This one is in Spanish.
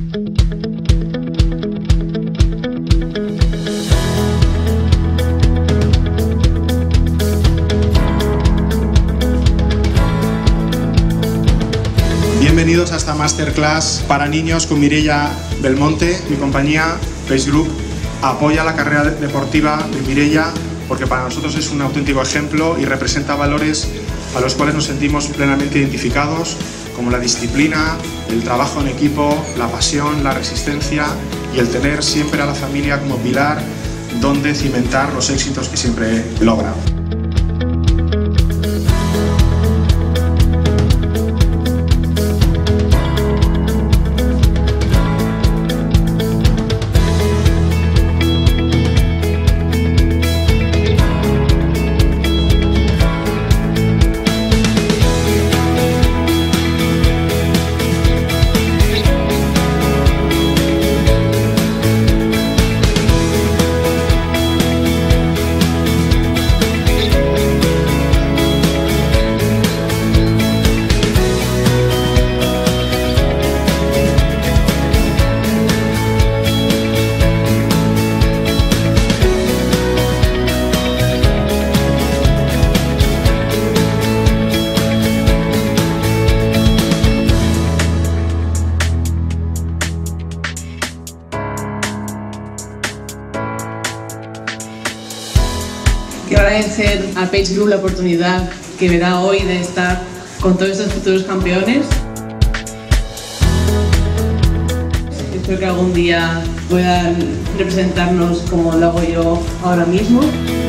Bienvenidos a esta masterclass para niños con Mireia Belmonte. Mi compañía, Pace Group, apoya la carrera deportiva de Mireia porque para nosotros es un auténtico ejemplo y representa valores a los cuales nos sentimos plenamente identificados, como la disciplina, el trabajo en equipo, la pasión, la resistencia y el tener siempre a la familia como pilar donde cimentar los éxitos que siempre logra. Quiero agradecer a Pace Group la oportunidad que me da hoy de estar con todos estos futuros campeones. Espero que algún día puedan representarnos como lo hago yo ahora mismo.